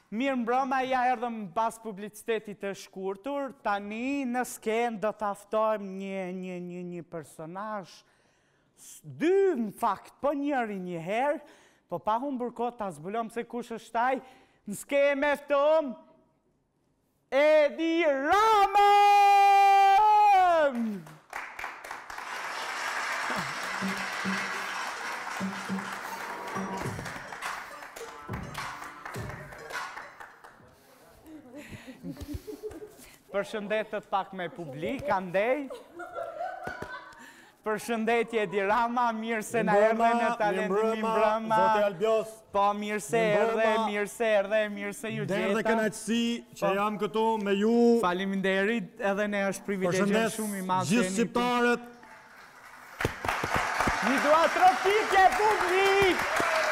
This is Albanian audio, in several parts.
Mirë mbrëma, ja erdhëm pas publicitetit të shkurtur, tani në skenë do të aftojmë një personazh, dy në fakt, po njëri një herë, po pa humbur kohë ta zbulojmë se kush është ai, në skenë me ftojmë Edi Rama! Përshëndetet pak me publik, andej. Përshëndetje Edi Rama, mirë se na erdhe në talentin mbrëma. Zoti Albios. Po, mirë se erdhe, mirë se ju gjeta. Derë dhe kënaqësi që jam këtu me ju. Faleminderit, edhe ne është privilegje shumë i madh. Gjithë shqiptarët. Një dua trofike publik.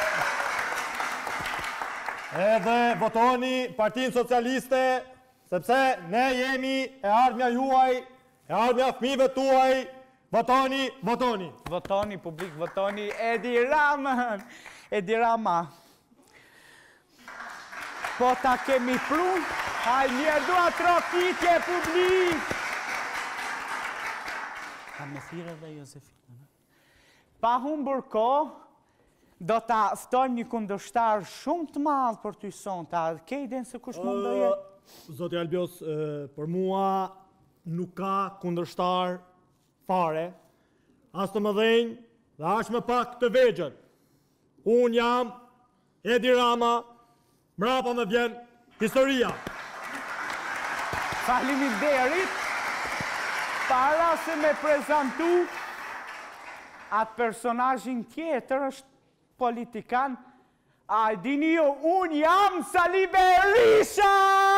Edhe votoni Partinë Socialiste, sepse ne jemi e ardhmja juaj, e ardhmja fëmijëve tuaj. Votoni, votoni. Votoni, publik, votoni Edi Ramën. Edi Rama. Po ta kemi pru, haj mirë dua trofike publik. A me thire dhe Josefina. Pa humbur kohë, do ta ftojmë një kundërshtar shumë të madh për ty sonte. A ke idenë se kush mund të jetë? Zoti Albios, për mua nuk ka kundërshtar fare, as të mëdhenj dhe as më pak të vegjël. Unë jam Edi Rama, mrapa më vjen historia. Faleminderit. Para se me prezantu atë personazhin tjetër është politikan. A dini ju, unë jam Sali Berisha!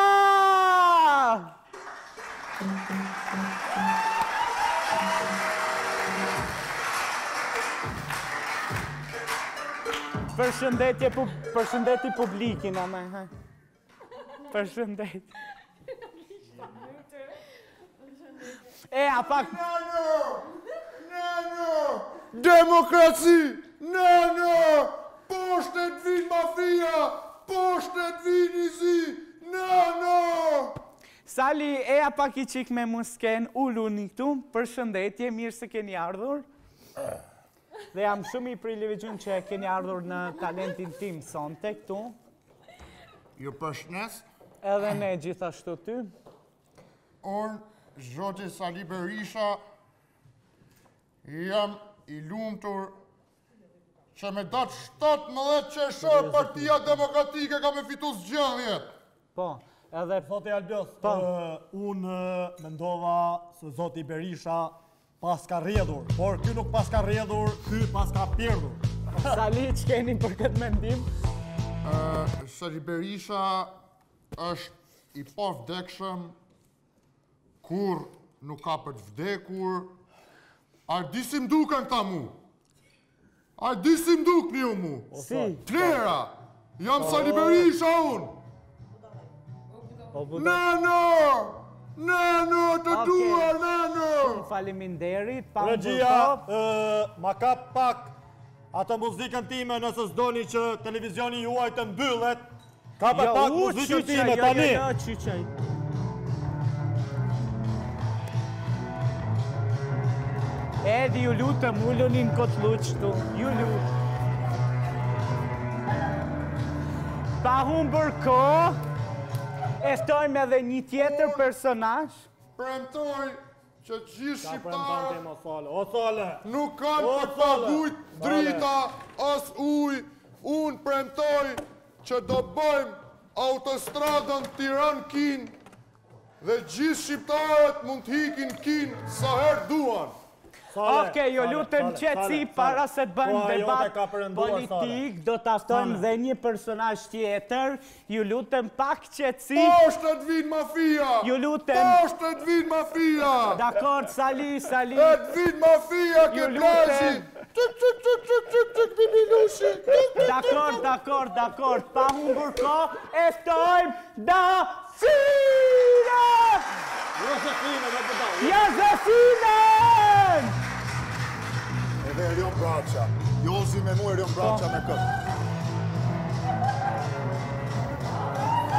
Përshëndetje publikin, ama. Përshëndetje. A pak... Nano! Demokraci! Nano! Poshtet vin mafia! Poshtet vin i zi! Nano! Sali, a pak I qik me musken ulluni këtu, përshëndetje, mirë se keni ardhur. Dhe jam shumë I privilegjuar që keni ardhur në talentin tim sonte këtu. Ju përshëndes. Edhe ne gjithashtu ty. Unë, Zoti Sali Berisha, jam I lumtur që me datë 17 qershor Partia Demokratike ka me fitu zgjidhje. Po, edhe... Zoti Albios, unë mendova se Zoti Berisha pas ka rrjedhur, por ky nuk pas ka rrjedhur, ky pas ka pjerdhur. Sali, që keni për këtë mendim? Sali Berisha është I pavdekshëm, kur nuk ka për të vdekur. A di si mduken këta mu? A di si mdukni ju mu? Si? Klera! Jam Sali Berisha unë! Nano! Nano, të duar, nano! Faleminderit, Regjia, ma ka pak atë muzikën time nëse s'doni që televizioni juaj të mbyllet. Ka pak muzikën time, tani. Qyqaj. Edi, ju lutëm, ullunin këtë luqtu, ju lutëm. Pa humbur kohë, eftojmë edhe një tjetër personazh. Premtoj që gjithë shqiptarët O nuk kanë për pagujt drita as uj. Unë premtoj që do bëjmë autostradën Tiranë-Kin dhe gjithë shqiptarët mund t'hikin Kin sa herë duan. Oke, ju lutëm qetësi para se të bëjmë debat politik, do të aftojmë dhe një personazh tjetër, ju lutëm pak qetësi. Poshtet vin mafia! Ju lutëm. Poshtet vin mafia! Dakor, Sali. Et vin mafia ke plazhi! Tik, bibilushi! Dakor, pa humbur kohë, eftojmë Dafine! Josefinen! Edhe Erion Braqa. Jozi me mu Erion Braqa me këtë.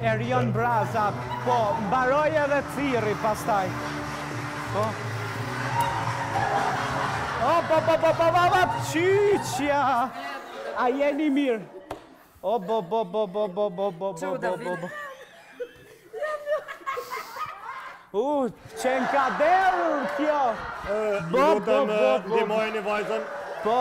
Erion Braza, po, mbaroj edhe thirri pastaj. Po. Qyqja! A jeni mirë? O, bo. Qenë ka derë kjo! Lutëm ndihmojeni vajzën. Po.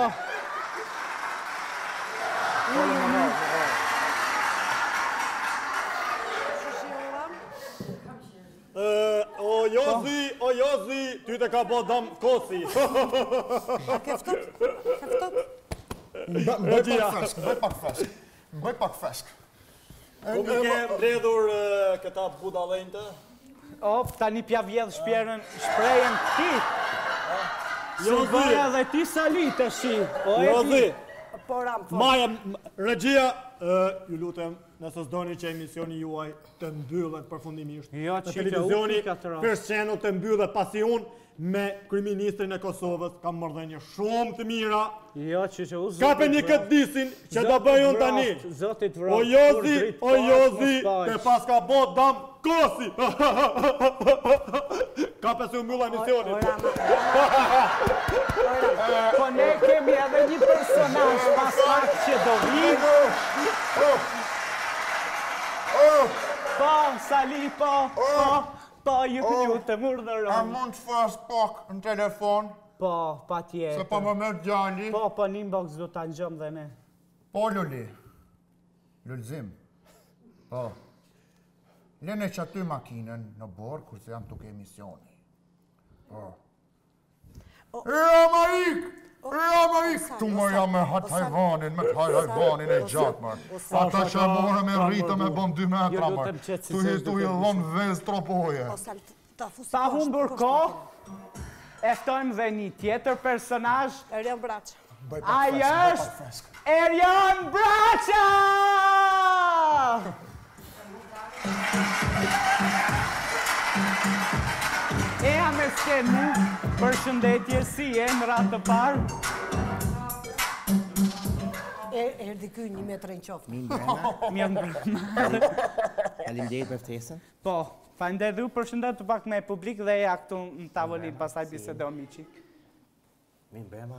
O Jozi, ty të ka bo dam kosi. Mbaj pak fresk. Ku mi ke mbledhur këta budallënjtë? Tani pja vjedh shprejen ti. Jozi! Edhe ti salite shi. Jozi! Po ram, po. Maja, regjia, ju lutem, nëse s'doni që emisioni juaj të mbyllet përfundimisht. Jo, Në qika, televizioni, u pika të rast. First Channel të mbyllet pasi unë me kryeministrin e Kosovës kam marrëdhënie shumë të mira. Jo, që u zotit Kapeni këtë disin që do bëj unë tani. Zotit vrap. O Jozi, te pas ka bo dam kosi. Kape se u mbylla emisioni. Po ne kemi edhe një personazh pas pak që do vinë. Po, Sali, po, ju të murdhërën. A mund të fas pak në telefon? Po, pa tjetër. Se po më mërë djali? Po, një inbox do të ngjëm dhe ne. Po, Luli. Lulzim. Po. Lene që aty makinën në borë, kurse jam tuk emisioni. Po. Ramaik! Tu më jam me hajvanin, me hajvanin e gjatë, mërë. Ata që morë me rritë me bëm 2 metra, mërë. Tu i dhonë vez tropoje. Pa humbur ko, eftojmë dhe një tjetër personazh. Erion Braça. Ai është Erion Braça! Eja me skenu, përshëndetje si e në ratë të parë. Erdi ky 1 metër në qoftë. Mirë mbrëma. Faleminderit për ftesën. Po, falenderoj, përshëndet të pak me publik dhe ja këtu në tavolinë, pastaj bisedojmë miqi. Mirë mbrëma.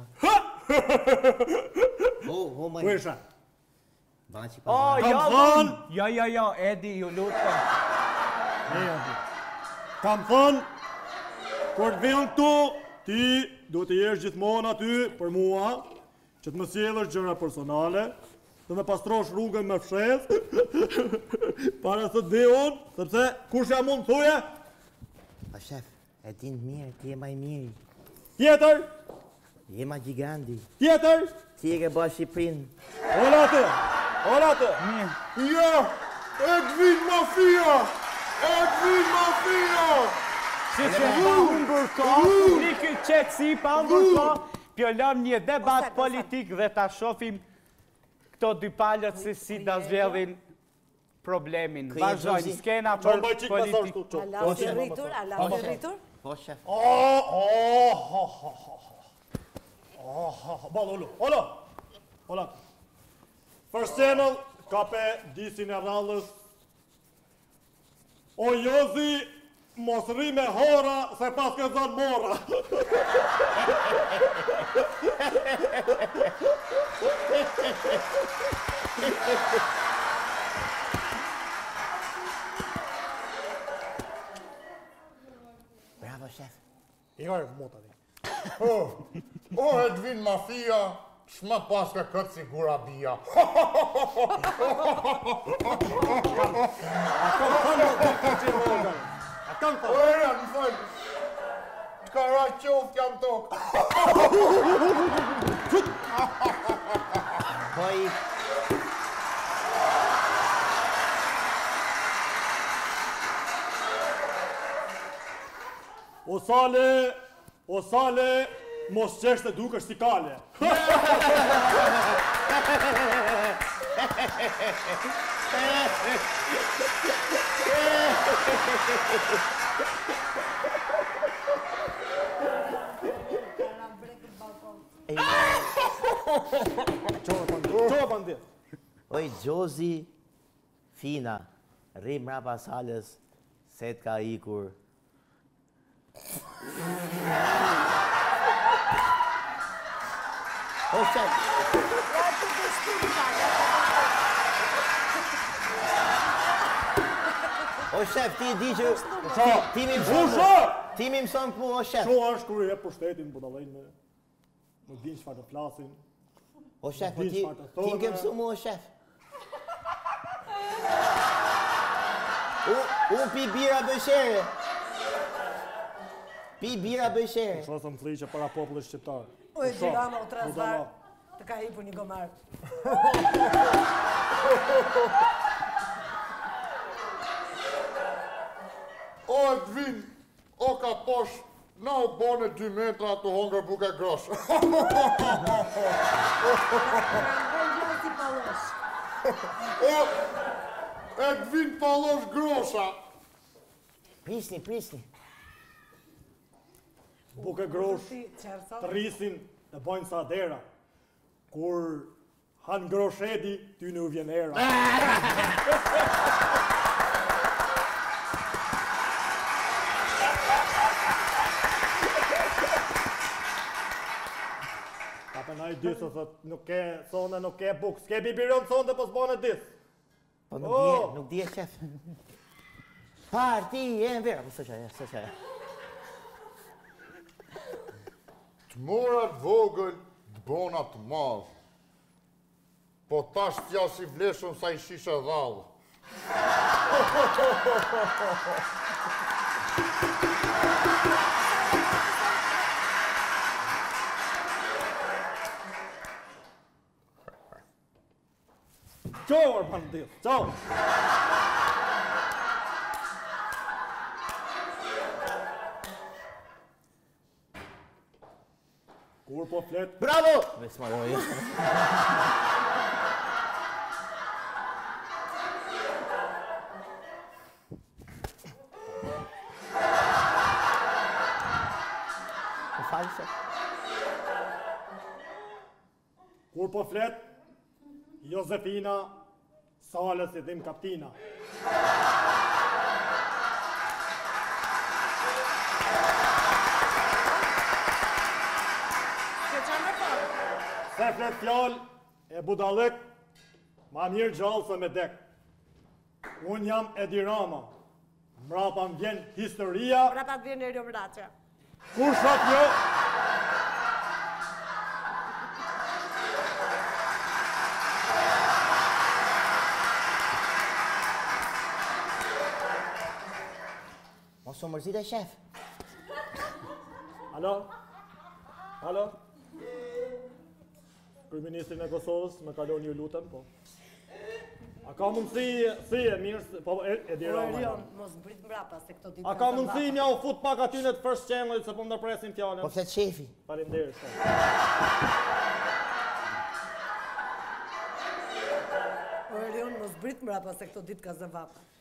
Oh my. Ku isha? Baçi O, jo, Edi, ju lutem. Kam thënë, kur të vjen këtu, ti do të jesh gjithmonë aty për mua, që të më sjellësh gjëra personale, të më pastrosh rrugën me fshes, para se të vi unë, sepse kush jam unë thuje? Pa shef, e din mirë, ti je më i miri. Tjetër, Je më giganti. tjetër, Ti e ke bërë Shqipërinë. ola të. Ja, Edvin Mafia! Edvin Mafia! Si që pa humbur ko, publiki qetësi pa humbur ko, pjollom një debat politik dhe ta shofim këto dy palët se si da zvedhin problemin. Vazhdojnë skena për politik. A lafi rritur? Po shef. Ola. First Channel, kape disin e rallës. O Jozi, mos rri me hora, se pas ke zonë mora. Bravo shef. Igor, mota di. O, Edvin Mafia, shma pas ka këtë si gurabia. O, era, më falë. Ka ra qoftë jam tokë. Po i O sale, mos qeshte dukesh si kale. Çova pandit. Oj Gjozi, Fina. Rri mrapa salës, se t'ka ikur. O shef, Ja të dështim tani. o shef, ti di që... Ti mi mëson ku, o shef. Shu është kur i e pushtetin, po dalejnë me... Nuk din çfarë të flasin. O shef, po Din ti çfarë të thonë. ke mësu mu, o shef. Unë pi bira bëshere. Pi bira bëshere. Shoh se më fliqe para popullit shqiptar. O e Gjirama o transvar, të ka hipur një gomar. O Edvin, o ka posh, na u bone 2 metra të hongër buke grosh. Si pallosh. O Edvin pallosh grosha. Prisni. Buke grosh, Ti qerso. të rrisin e bojnë sa dera. Kur han groshedi, ty në u vjen era. Ka për na i disë, thot, nuk ke sonde, nuk ke buk, s'ke bibiron sonde, po s'bane disë. Po Oh! nuk di e shef. Parti e në vera, po së qaja. Të morat vogël, të bona të madh. Po tash t'ja si vleshëm sa i shishe dhallë. Qo, Orban disë, qo! Kur po flet, Bravo! Ves maroj. Më falë, shef. kur po flet, Josefina, Salës i dhim kaptina. Kjo qa me farë? Se flet fjall e budalëk, ma mirë gjallë se me dek. Unë jam Edi Rama, mrapa më vjen historia, Pra të vjen Erio Vraqa. kur shok jo, Mos u mërzit e shef. Alo? Kryeministrin e Kosovës, më kaloni ju lutem, po. A ka mundësi, si e mirë, po Edi O Rama. Erion, mos mbrit mbrapa se këto ditë. A ka mundësi mja u fut pak aty në të first channel se po më ndërpresin Po fjallën? flet shefi. Faleminderit. shef. O Erion, mos mbrit mbrapa se këto ditë ka zëvapa.